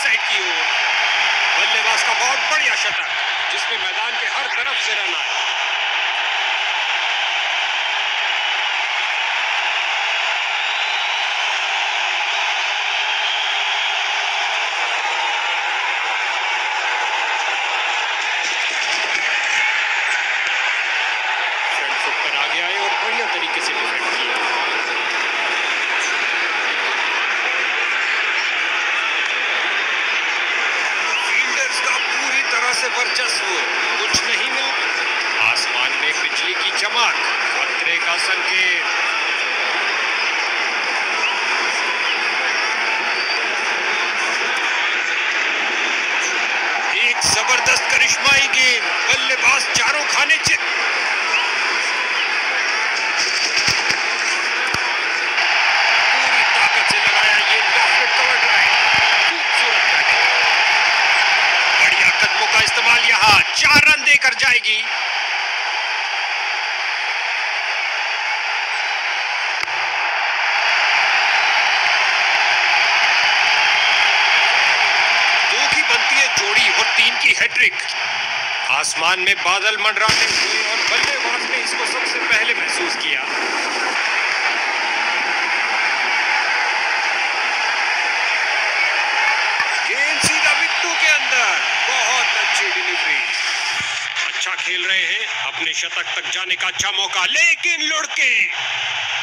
Side की ओर। बल्लेबाज का बहुत बढ़िया शतक, जिसमें मैदान के हर तरफ से रन आए। पर आगे आए और बढ़िया तरीके से डिफेंड किया। फील्डर्स का पूरी तरह से वर्चस्व, कुछ नहीं मिला। आसमान में बिजली की चमक, खतरे का संकेत। एक जबरदस्त करिश्माई गेंद, बल्लेबाज चारों खाने कदमों का इस्तेमाल, यहां 4 रन देकर जाएगी। दो की बनती है जोड़ी और 3 की हैट्रिक। आसमान में बादल मंडराते हुए और बल्लेबाज ने इसको सबसे पहले महसूस किया। गेंद सीधा विकेटों के अंदर, बहुत अच्छी डिलीवरी। अच्छा खेल रहे हैं, अपने शतक तक जाने का अच्छा मौका, लेकिन लुढ़के